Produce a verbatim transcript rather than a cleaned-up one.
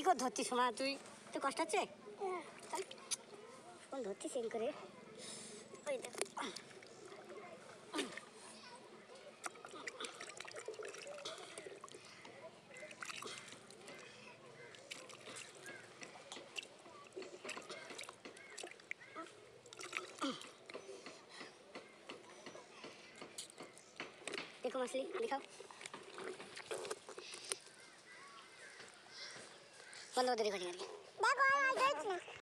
করে ধরছিস মা তুই? তো কষ্ট হচ্ছে? কোন ধরছিস এম করে? ওই দেখ देखो मछली दिखाओ बंद हो दे रिकॉर्डिंग करके देखो